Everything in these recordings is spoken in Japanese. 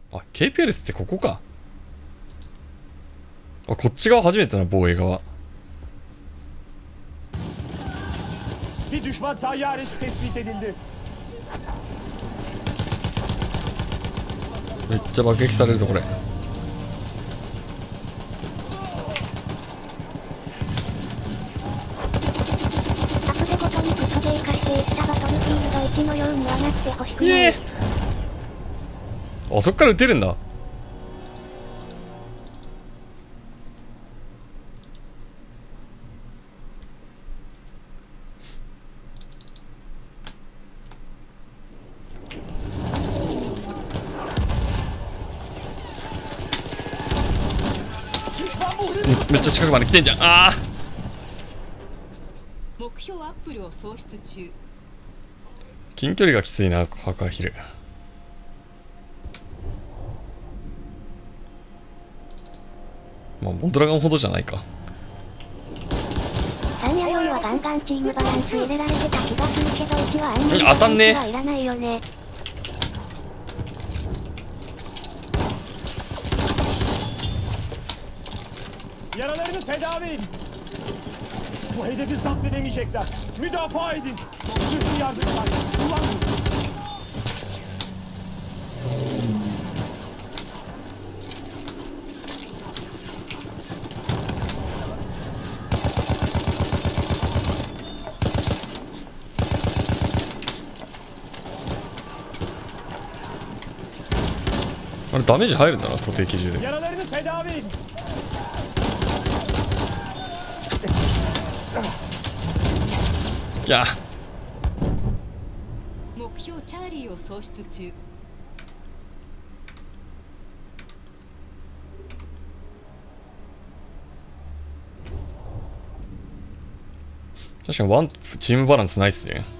あ、KPLS ってここか。あ、こっち側初めてな、防衛側。 Bir düşman tayyaresi tespit edildi. めっちゃ爆撃されるぞこれ。 アプデごとにクソで活性したバトルフィールド1のようにはなってほしくない。 あ、そっから撃てるんだ。めっちゃ近くまで来てんじゃん。ああ、 目標アップルを喪失中。 近距離がきついな、ハカヒル。まあモンドラゴンほどじゃないか。 3や4はガンガンチームバランス入れられてた気がするけど1はあんまり当たんねえ。 はいらないよね。 Yaralarını tedavi edin. Bu hedefi zapt edemeyecekler. Müdafaa edin. Sürgün yardımlar. Kullanın. あれダメージ入るんだな、固定機銃で。 Yaralarını tedavi edin. いや、 目標チャーリーを喪失中。 確かにワンチームバランスないっすね。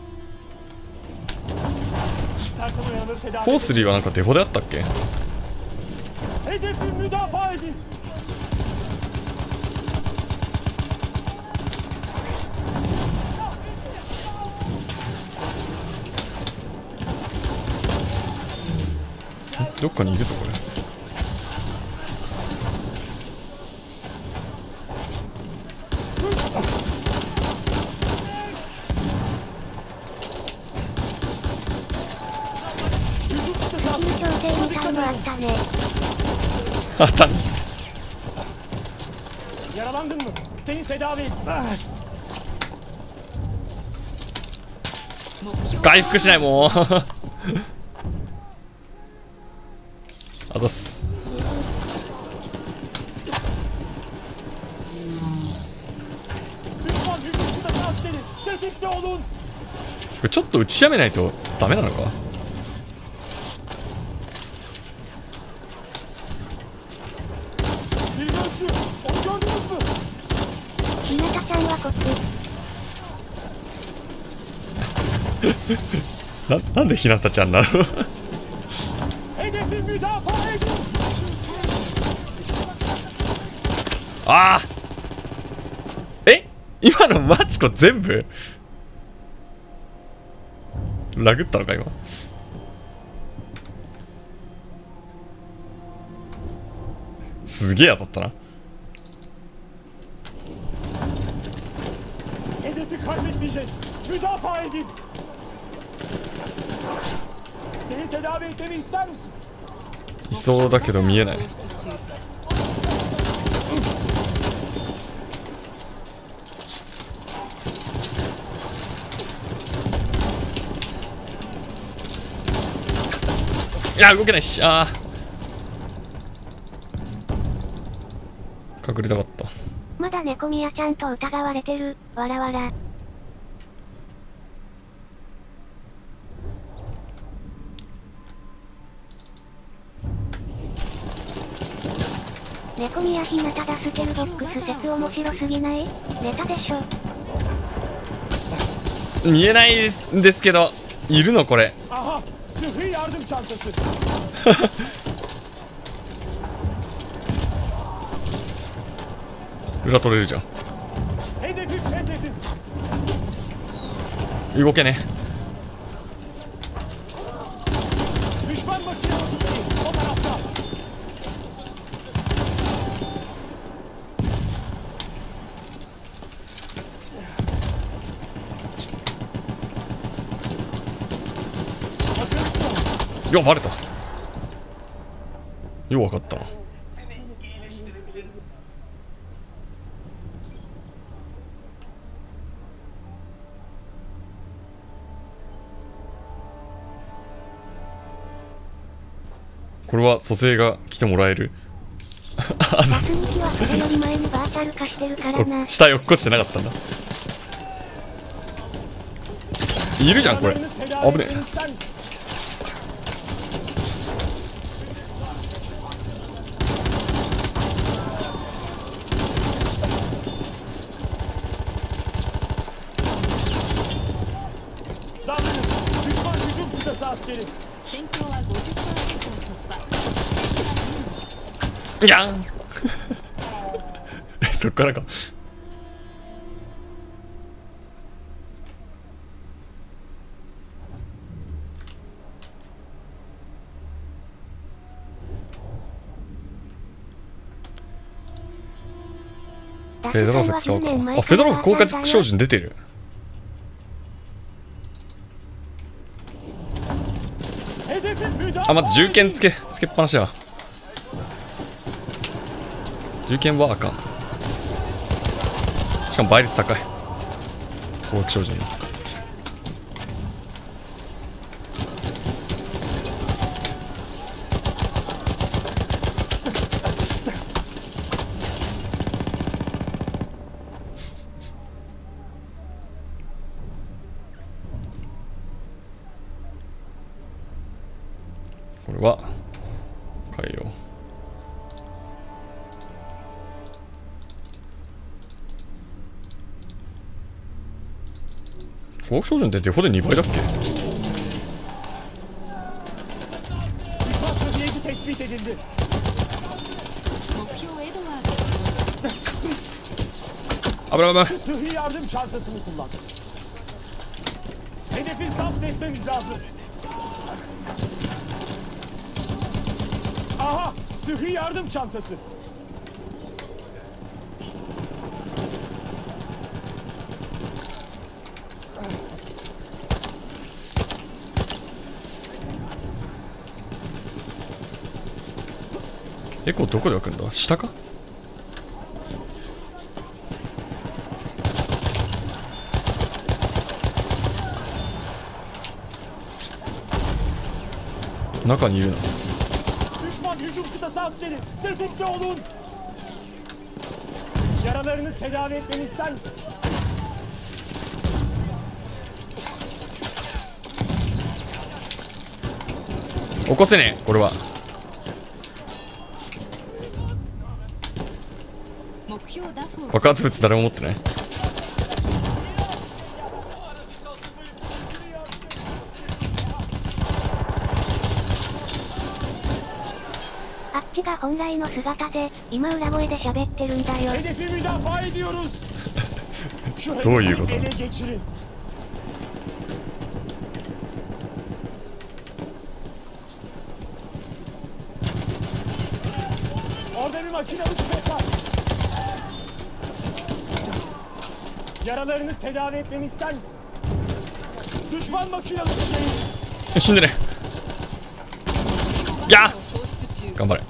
Tersen uyanır フォ tedavi ー edin. スリーはなんかデフォであったっけ。 Hedefi müdafaa edin. どっかにいるぞこれ。 優勝制に3もあったね。 あった。 Yaralandın mı? Seni tedavi edin. 目標回復しないもう。あざっす。 Düşman hücumunda askeri. Tetikte olun. これちょっと打ちやめないとダメなのか。 Bir gözcü. Onu gördünüz mü? ひなたちゃんはこっち。 なんでひなたちゃんなの。 Hedefi müdafaa edin. ああ、え、今のマチコ全部ラグったのか今。すげえ当たったな。 Hedefi kaybetmeyeceğiz. Müdafaa edin. Seni tedavi etmemi ister misin? いそうだけど見えない。 喪失中。 いや動けないし、ああ隠れたかった。 まだ猫宮ちゃんと疑われてる。わらわら。猫宮ひなたがステルボックス説面白すぎない？ネタでしょ。 見えないですけど、いるのこれ。 Aha! Sıhhi yardım çantası. 裏取れるじゃん。 Hedefi fethedin. 動けね。 Düşman makinesi o tarafta. いやバレた。よう分かったな。これは蘇生が来てもらえる。 爆撃はそれより前にバーチャル化してるからな。 下よっこしてなかったんだ。いるじゃんこれ。危ねえ。 Düşman hücum kıtası askeri. 戦況は 50% を突破。 いやんそっからか。フェドロフ使おうかな。あ、フェドロフ効果照準出てる。あ、待って、銃剣つけっぱなしや。銃剣はあかん。しかも倍率高い。攻撃照準。これは変えよう。攻撃照準ってデフォで2倍だっけ？ Düşman sıhhiyeci tespit edildi. 目標エドワード。 危ない危ない。 Sıhhi yardım çantasını kullan. Hedefi zapt etmemiz lazım. Aha! Sıhhi yardım çantası. エコーどこで開くんだ？下か？中にいるな。 Düşman hücum kıtası askeri. Tetikte olun. Yaralarını tedavi etmeni ister misin? 起こせねえこれは。 目標ダフを。 爆発物誰も持ってない。 あっちが本来の姿で、今裏声で喋ってるんだよ。 Hedefi müdafaa ediyoruz. Şu どういうこ hedefi と？ ele geçirin. Orada bir makinalı tüfek var. Yaralarını tedavi etmemi ister misin? Düşman makinalı tüfeği. 死んでね。いや喪失中。 頑張れ。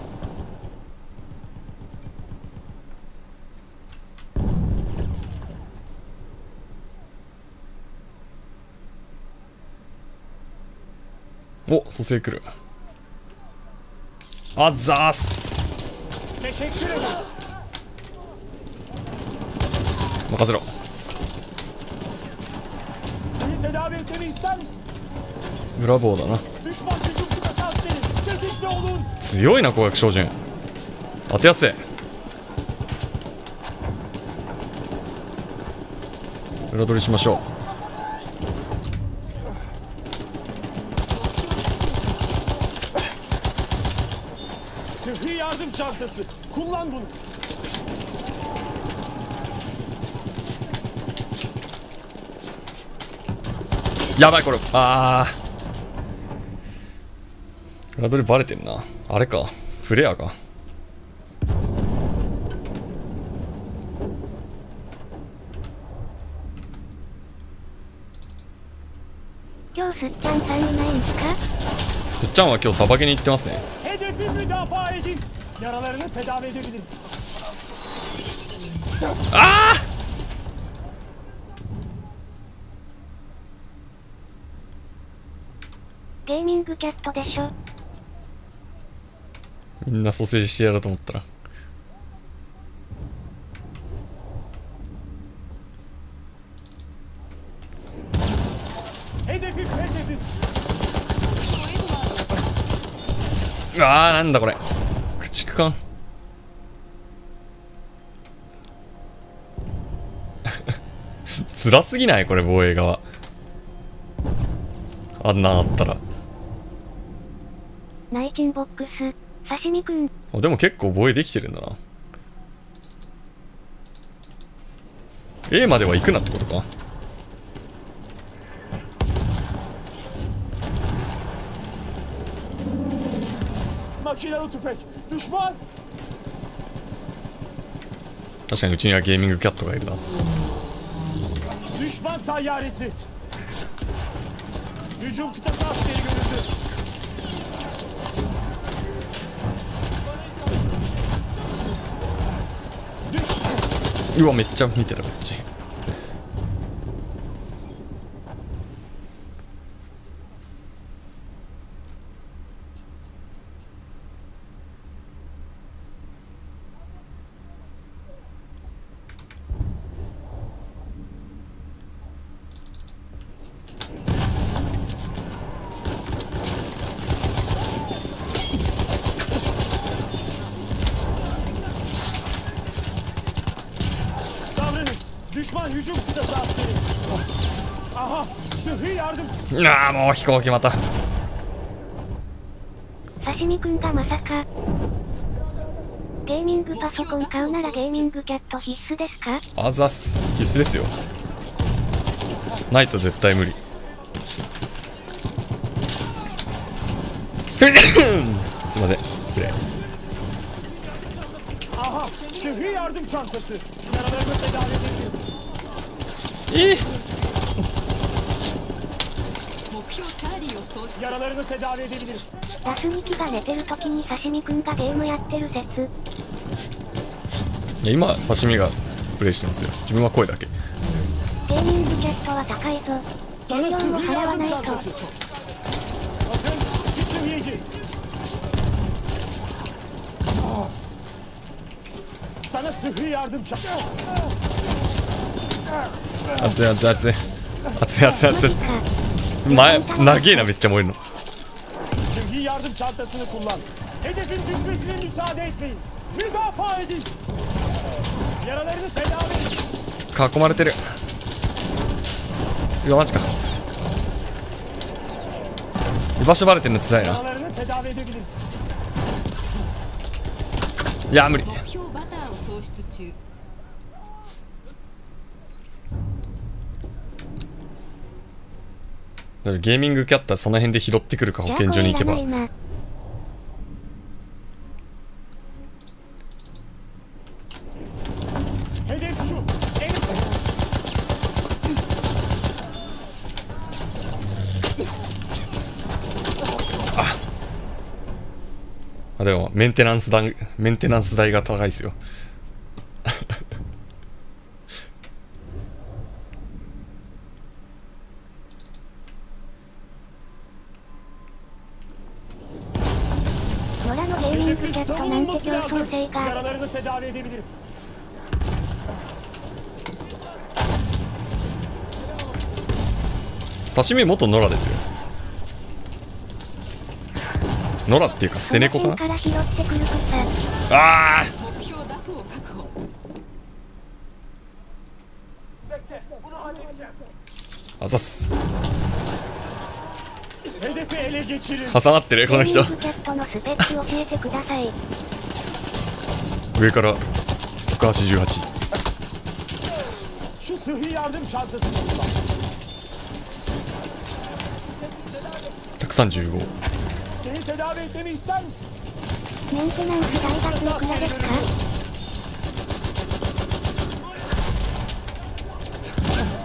お、蘇生来る。あざーす。 Teşekkür ederim. 任せろ。 Seni tedavi etmemi ister misin? ブラボーだな。 Düşman hücum kıtası askeri. Tetikte olun. 強いな攻撃照準。当てやすい。裏取りしましょう。 Sıhhi yardım çantası. Kullan bunu. やばいこれ。あー裏取りバレてんな。あれかフレアか。 今日すっちゃんさんいないんすか？ てっちゃんは今日さばきに行ってますね。 Hedefi müdafaa edin. Yaralarını tedavi edebilirim. ああ、 ゲーミングキャットでしょ。 みんな蘇生してやろうと思ったら。 Hedefi feshedin. ああ、なんだこれ、駆逐艦辛すぎない？これ防衛側あんなあったら。 ナイチンボックス刺身くん。 あ、でも結構防衛できてるんだな。 A までは行くなってことか。 Makinalı tüfek. Düşman. 確かにうちにはゲーミングキャットがいるな。 Düşman tayyaresi. Hücum kıtası askeri görüldü. うわ、めっちゃ見てたこっち。 Düşman hücum kıtası askeri. Aha, sıhhi yardım. ああ、もう飛行機また。 刺身くんがまさか。ゲーミングパソコン買うならゲーミングキャット必須ですか？ あざっす、必須ですよ。ないと絶対無理。すいません、失礼。 Aha, sıhhi yardım çantası. Yaralarını tedavi edebilirim. 目標チャーリーを喪失。 Yaralarını tedavi edebilirim. ラスミキが寝てる時に刺身くんがゲームやってる説。 いや、今刺身がプレイしてますよ。自分は声だけ。 ゲーミングキャットは高いぞ。 Sana 14を sıhhi 払わ yardım ないと。 çantası. Bakın, bir sıhhiyeci. Sana sıhhi yardım çantası. 熱い熱い熱い熱い熱い熱い。前長えな、めっちゃ燃えるの。 Sıhhi yardım çantasını kullan. Hedefin düşmesine müsaade etmeyin. Müdafaa edin. Yaralarını tedavi edin. 囲まれてる。うわ、マジか。居場所バレてるのつらいな。 Yaralarını tedavi edebilirim. いや、無理。 目標バターを喪失中。 だからゲーミングキャッターその辺で拾ってくるか、保健所に行けば。 Hedef şu. En あ、でもメンテナンス代が高いですよ。 野良のゲーミングキャットなんて競争性が。 Yaralarını tedavi edebilirim. 刺身元ノラですよ。ノラっていうか捨て猫かな。 から拾ってくる草。 あ目標ダフを確保。 あ、あざっす。 Hedefi ele geçirin. 挟まってるこの人。 ゲーミングキャットのスペック教えてください。 上から188。 Şu sıhhi yardım çantasını kullan. 135。 Seni tedavi etmemi ister misin? メンテナンス代がいくらですか？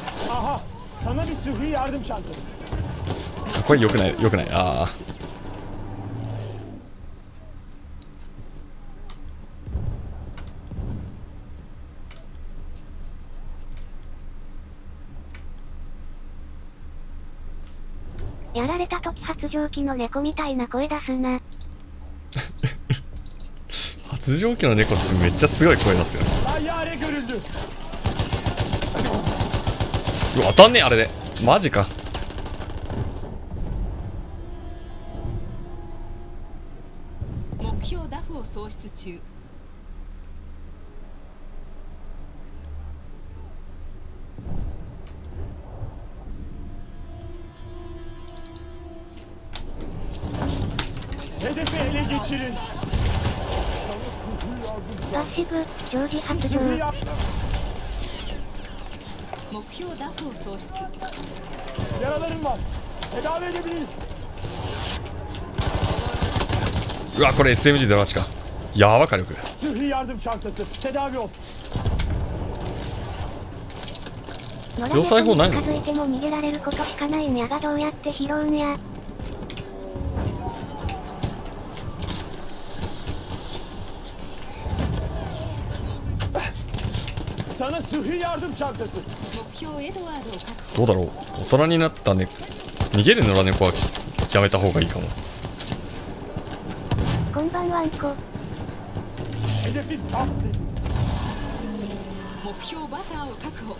Aha, sana bir sıhhi yardım çantası. これ良くない、良くない。ああ。 やられた時発情期の猫みたいな声出すな。 発情期の猫ってめっちゃすごい声出すよね。 Tayyare görüldü. うわ当たんねえあれで。マジか。 目標ダフを喪失中。 Hedefi ele geçirin. バッシグ、常時発情。 Zırhlı yap. 目標ダフを喪失。 Yaralarım var. Tedavi edebiliriz. うわこれ SMG でマジか。やば火力。 Zırhlı yardım çantası. Tedavi ol. 野要塞砲ないの？ 近づいても逃げられることしかないんやがどうやって拾うんや。 Sana zırhlı yardım çantası. 目標エドワードを確保。 どうだろう。大人になったね。逃げる野良猫はやめた方がいいかも。 こんばんはんこ。 Hedefi saf dedi. 目標バターを確保。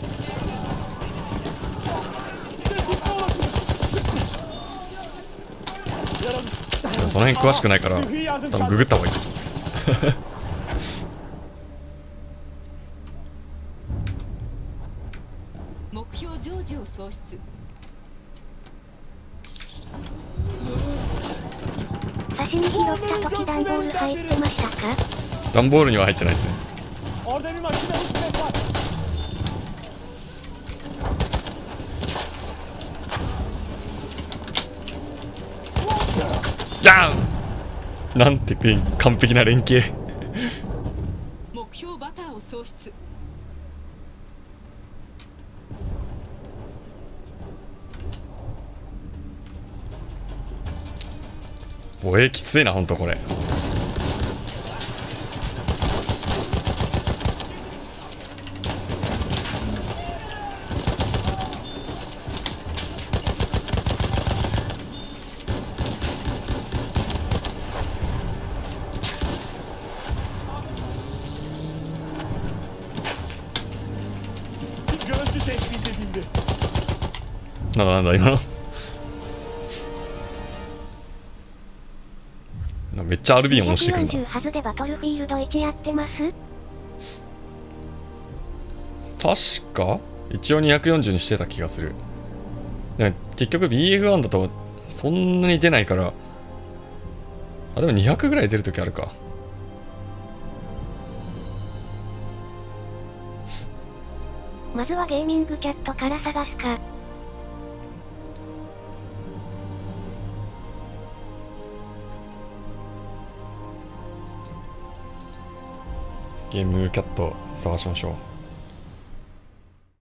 Yaralı. でもその辺詳しくないから多分ググった方がいいです。 目標ジョージを喪失。 刺身拾った時段ボール入ってましたか？ 段ボールには入ってないですね。 Orada bir makine hükümet var. ジャーンなんて完璧な連携。 目標バターを喪失。 防衛きついなほんとこれ。 Görüntü tespit edildi. なんだなんだ今の。めっちゃ RB を押してくるな。 240はずでバトルフィールド1やってます？ 確か一応240にしてた気がする。でも結局 BF1 だとそんなに出ないから、あでも200ぐらい出るときあるか。 まずはゲーミングキャットから探すか。 ゲームキャット探しましょう。